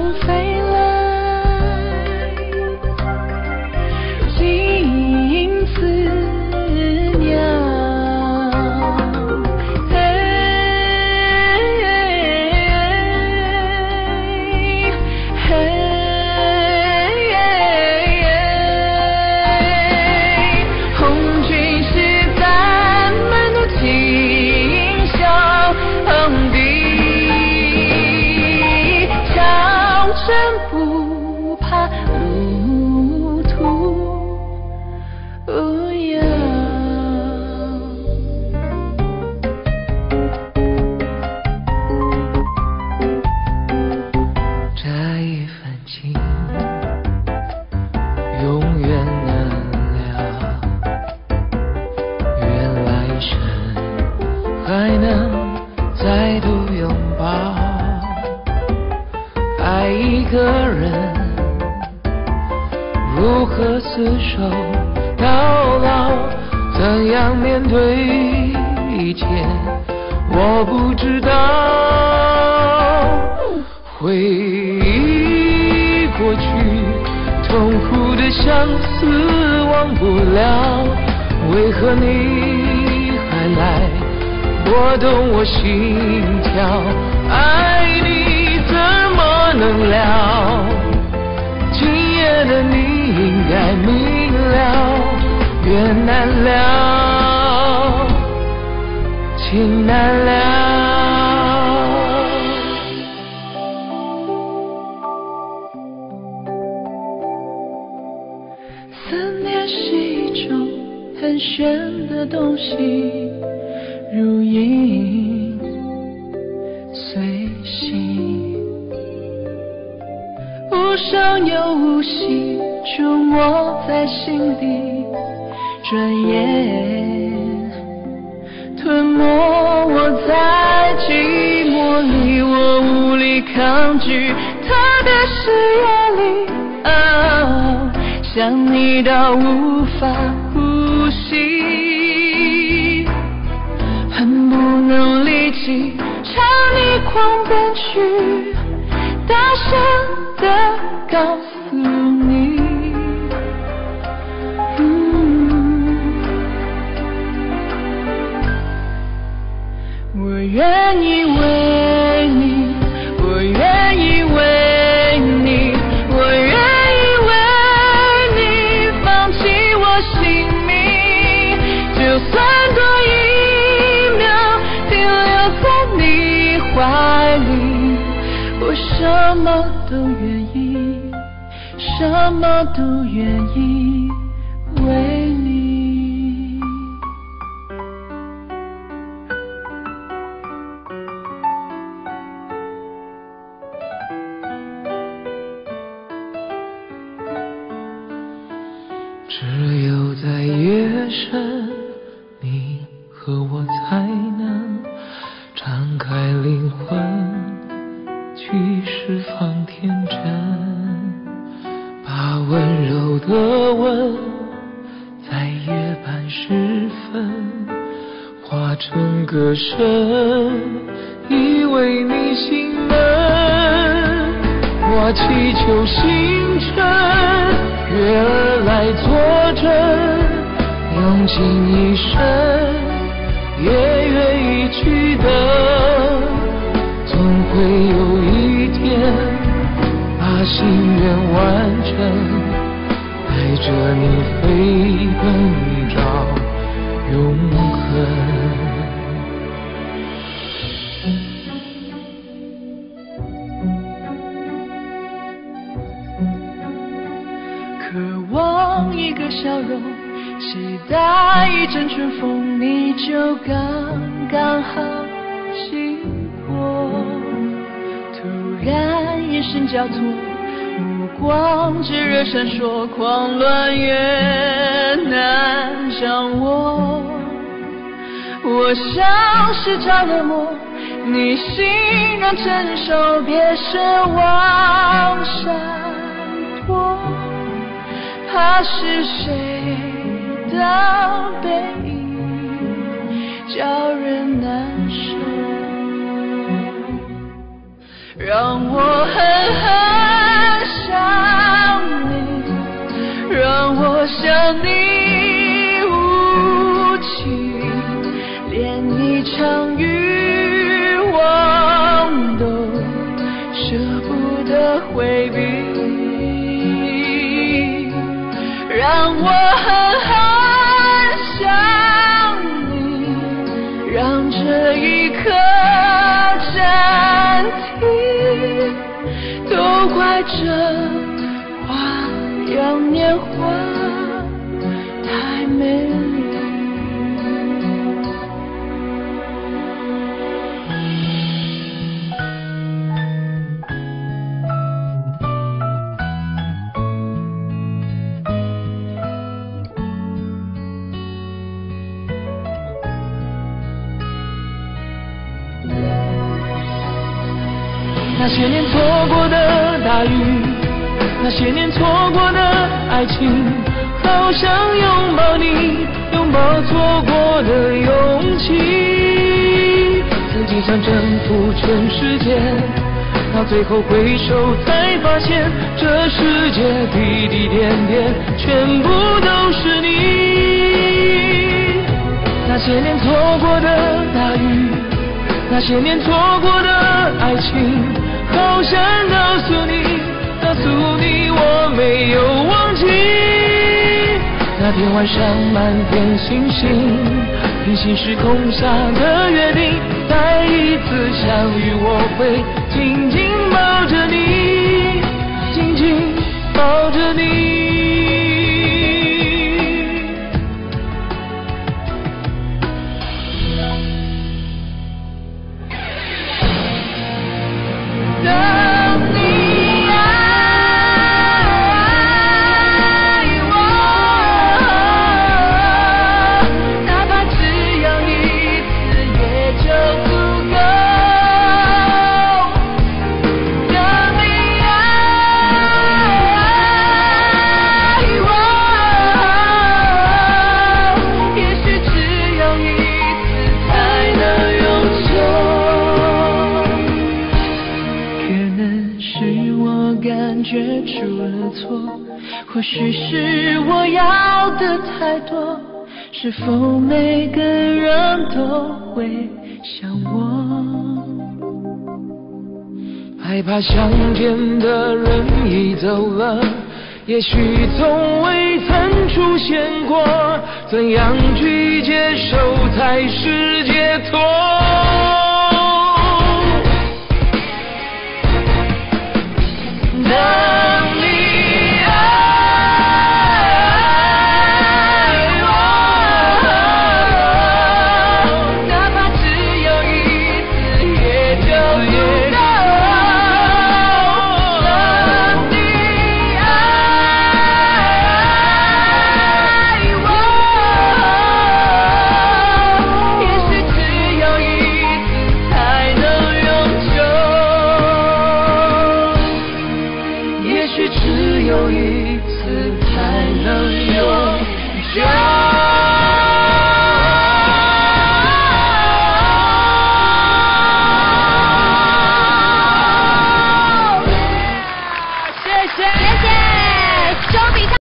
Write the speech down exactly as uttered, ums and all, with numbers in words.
飞来，金丝鸟。嘿，嘿，红军是咱们的锦绣横笛。真不怕路途无涯，这一份情永远难了，愿来生还能再度拥抱。爱一个人，如何厮守到老？怎样面对一切？我不知道。回忆过去，痛苦的相思忘不了。为何你还来拨动我心跳？爱你怎么能了？今夜的你应该明了，缘难了，情难了。思念是一种很玄的东西，如影随形，无声又无息，出没在心底，转眼吞没我在寂寞里，我无力抗拒，特别是夜里，哦，想你到无法呼吸，恨不能立即朝你狂奔去，大声地告诉你，嗯，我愿意为你，我愿意为你，我愿意为你放弃我性命，就算多一秒停留在你怀里，我什么都愿意，什么都愿意为你。只有在夜深，你和我才能敞开灵魂，去释放天真，把温柔的吻在夜半时分化成歌声，依偎你心门。我祈求星辰月儿来作证，用尽一生也愿意去等，总会有一天把心愿完成，带着你飞奔找永恒。渴望一个笑容，期待一阵春风，你就刚刚好经过。突然眼神交错，目光炙热闪烁，狂乱越难掌握。我像是着了魔，你欣然承受，别奢望闪躲。怕是谁的背影叫人难受， 让我狠狠想你，让我想你无情，连一场欲望都舍不得回避，让我狠狠想你，让这一刻暂停，都怪这花样年华太美丽。 那些年错过的大雨，那些年错过的爱情，好想拥抱你，拥抱错过的勇气。曾经想征服全世界，到最后回首才发现，这世界滴滴点点全部都是你。那些年错过的大雨，那些年错过的爱情，好想告诉你，告诉你我没有忘记。那天晚上满天星星，平行时空下的约定，再一次相遇我会紧紧抱着你，紧紧抱着你。 或许是我要的太多，是否每个人都会想我？ 害怕相见的人已走了，也许从未曾出现过，怎样去接受才是解脱？ 只有一次才能拥